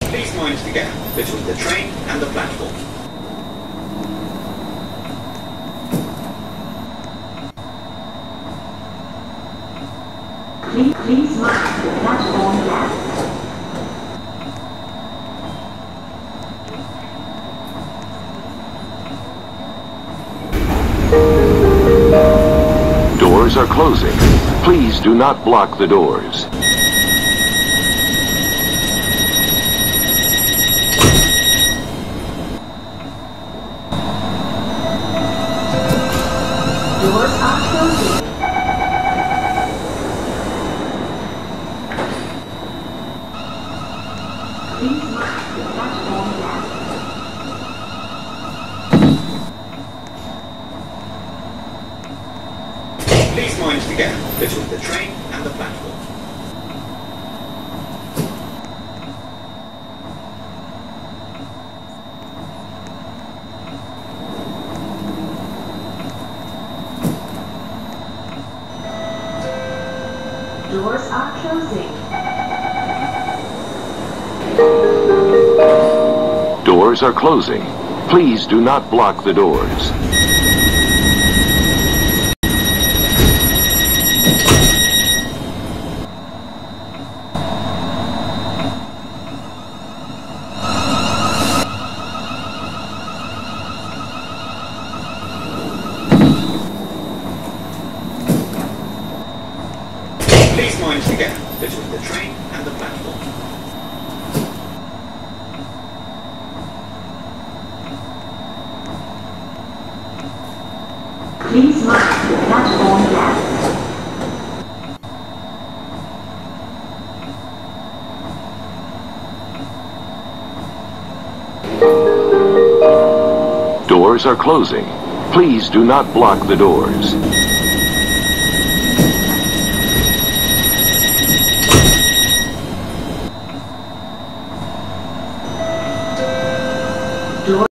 Please mind the gap between the train and the platform. Please mind the platform gap. Doors are closing. Please do not block the doors. Doors are closing. Please mind the platform gap. Please mind the gap between the train and the platform. Doors are closing. Doors are closing. Please do not block the doors. Please mind the gap between the train and the platform. Please mind the platform gap. Doors are closing. Please do not block the doors.